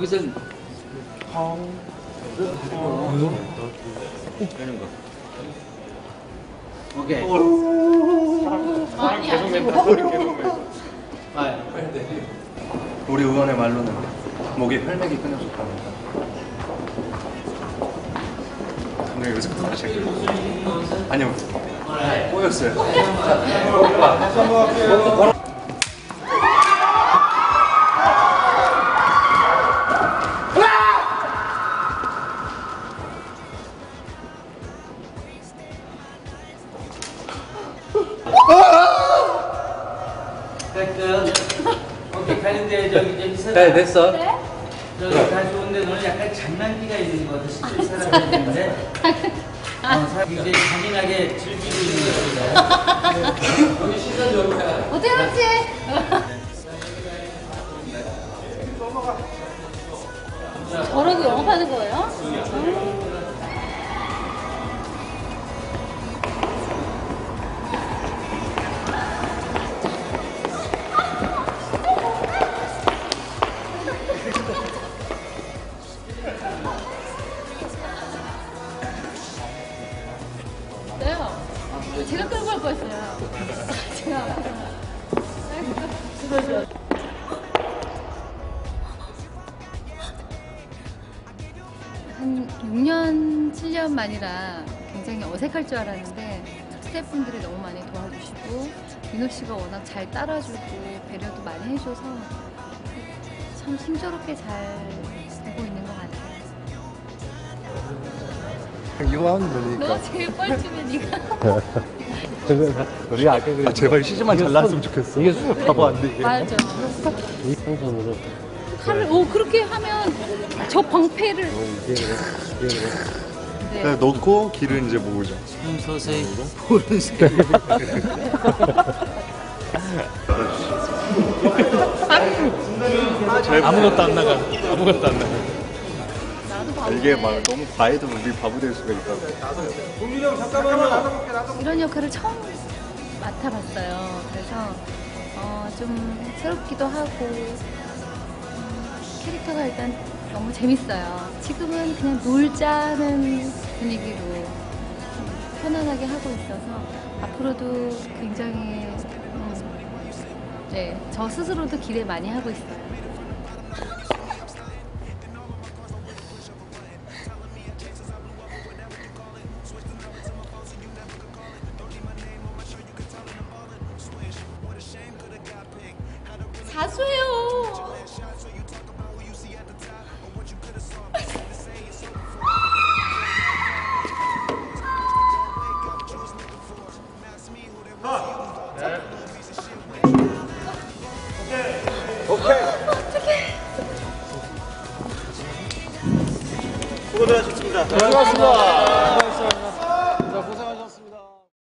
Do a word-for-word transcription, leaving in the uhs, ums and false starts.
여기선 펑 되는 거. 오케이. 사람 계속 낸다. 소리 계속 낸다. 우리 의원의 말로는 목에 혈맥이 끊어졌답니다. 근데 여기서부터 다시 할게요. 아니요, 꼬였어요. 다시 한번 할게요. 됐든. 오케이, 가는데 저기 저기 서. 네, 됐어. 네? 저기 다 좋은데 너는 약간 장난기가 있는 것 같아. 실제 사람인데. 어, 사람 굉장히 잔인하게 즐기고 있는 것 같은데. 여기 시선 여기야. 어떻게 그렇지? 저러고 영업하는 거예요? 음. 제가 끌고 갈 거였어요. 제가. 한 육 년, 칠 년 만이라 굉장히 어색할 줄 알았는데 스태프분들이 너무 많이 도와주시고 민호 씨가 워낙 잘 따라주고 배려도 많이 해줘서 참 순조롭게 잘 되고 있는 것 같아요. 이거 하면 되니까. 너 제일 뻘쭘해, 니가. 우리 아까 그 아, 제발 시즈만 잘 나왔으면 좋겠어. 이게 바보 안 돼. 맞아. 이 풍선으로. 칼을, 오, 그렇게 하면 저 방패를. 네. 네, 넣고 길을 이제 모으죠. 서서히 보는 새. 아무것도 안 나가. 아무것도 안 나가. 나도 바보. 이게 막 너무 과해도 우리 바보 될 수가 있다고. 동민이 형 잠깐만요. 이런 역할을 처음 맡아봤어요. 그래서 어, 좀 새롭기도 하고 음, 캐릭터가 일단 너무 재밌어요. 지금은 그냥 놀자는 분위기로 음, 편안하게 하고 있어서 앞으로도 굉장히 음, 네, 저 스스로도 기대 많이 하고 있어요. 사수해요. 오케이. 어떡해. 수고하셨습니다. 수고하셨습니다.